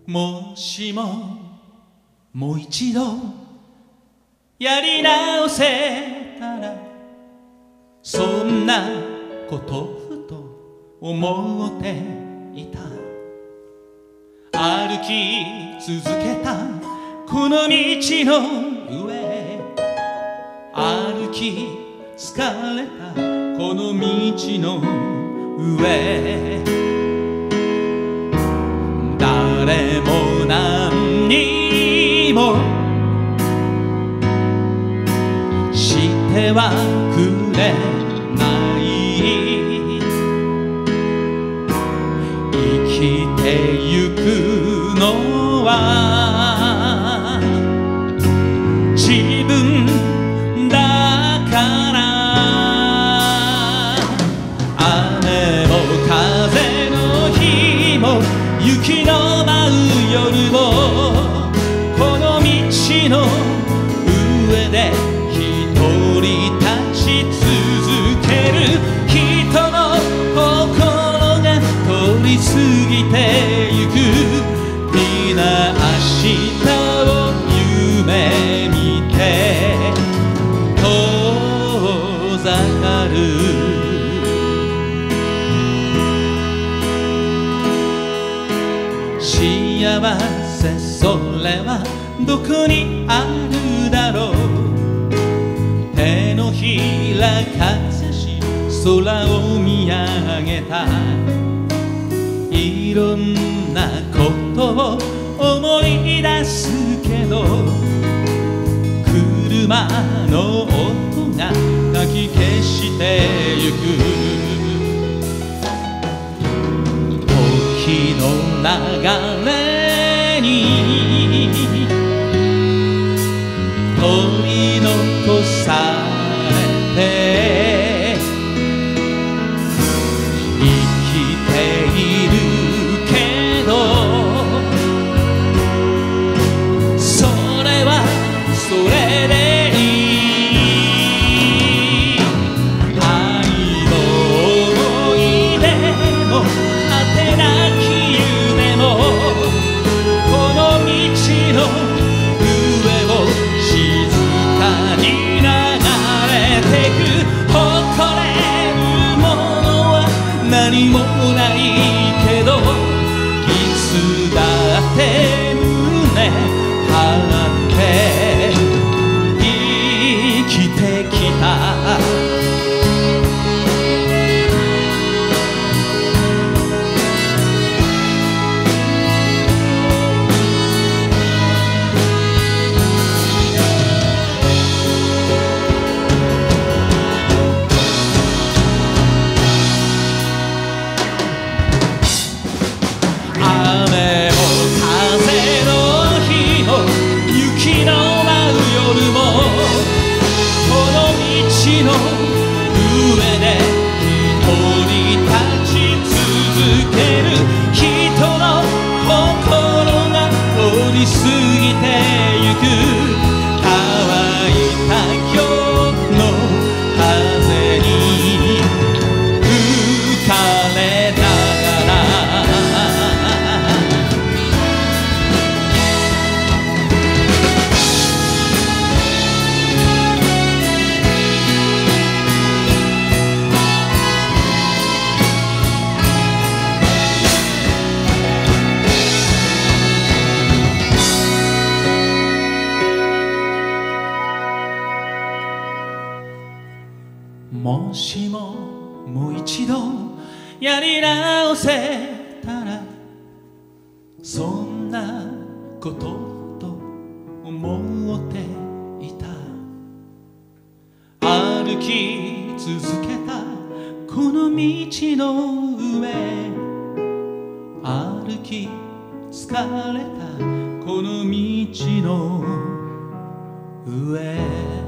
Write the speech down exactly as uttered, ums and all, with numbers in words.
もしももう一度やり直せたら、そんなことふと思っていた。歩き続けたこの道の上、歩き疲れたこの道の上、誰も何にもしてはくれない、生きてゆくのは自分だから。雨も風の日も雪の舞う夜も、この道の上で一人立ち続ける人の心が通り過ぎてゆく。皆明日を夢見て遠ざかる。幸せそれはどこにあるだろう。手のひらかざし空を見上げた。いろんなことを思い出すけど、車の音がかき消してゆく。時の流れに取り残されて生きているけど、それはそれでいい。愛の思い出も果てなき夢も、この道の上を静かに流れてく。誇れるものは何もないけど、いつだって胸張って生きてきた。雨も風の日も雪の舞う夜も、この道の上で一人立ち続ける人の心が通り過ぎてゆく。乾いた今日の風に吹かれながら、もしももう一度やり直せたら、そんなことと思っていた。歩き続けたこの道の上、歩き疲れたこの道の上。